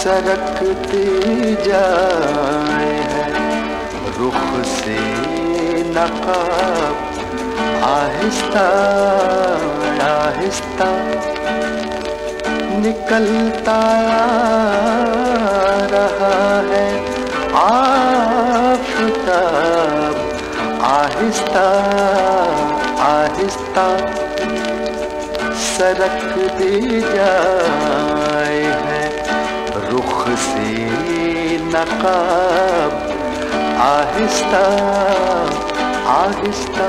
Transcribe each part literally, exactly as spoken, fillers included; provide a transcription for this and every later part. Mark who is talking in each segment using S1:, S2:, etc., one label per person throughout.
S1: सरकती जाए है रुख से नकाब, आहिस्ता आहिस्ता निकलता रहा है आफताब, आहिस्ता आहिस्ता सरकती जाए है रुख से नकाब, आहिस्ता आहिस्ता।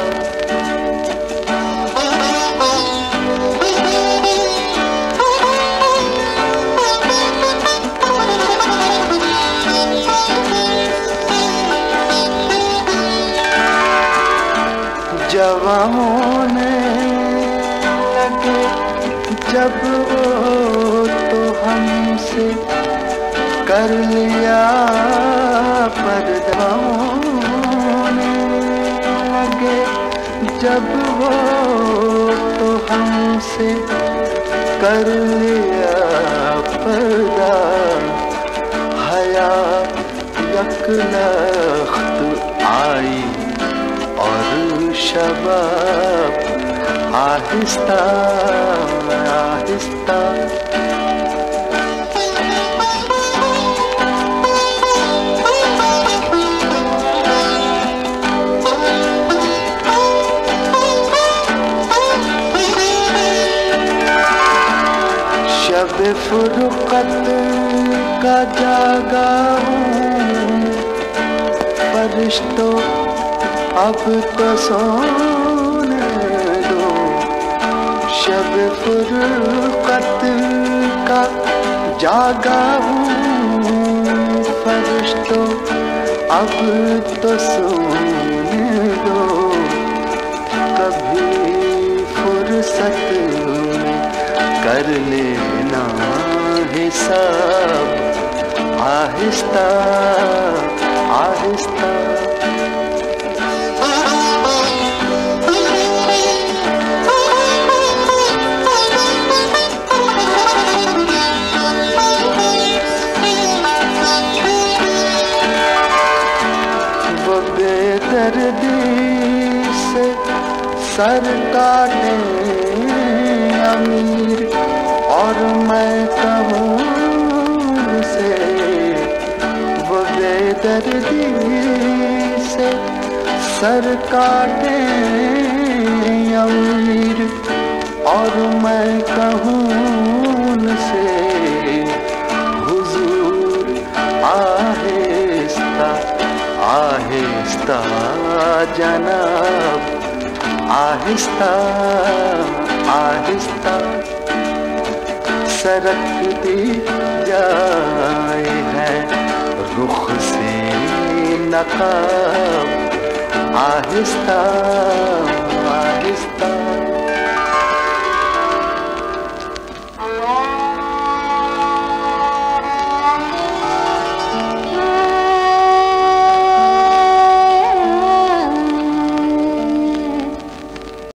S1: जवां होने लगे जब वो तो हमसे कर लिया पर्दा, होने लगे जब वो तो हमसे कर लिया पर्दा, हया यकलख्त आई और शबाब, आहिस्ता आहिस्ता। शब फुरकत का जागा हूँ, फरिश्तों अब तो सोने दो। शब फुरकत का जागा हूँ, फरिश्तों अब तो सोने दो। कभी फुर्सत में कर लेना हिसाब, आहिस्ता आहिस्ता। बेदर्दी से सर काटे अमीर और मैं कहूँ से, वो बेदर्दी से सर काटे अमीर और मैं कहूँ से, हुजूर आहिस्ता आहिस्ता जनाब, आहिस्ता आहिस्ता सरकती जाए है रुख से नकाब, आहिस्ता आहिस्ता।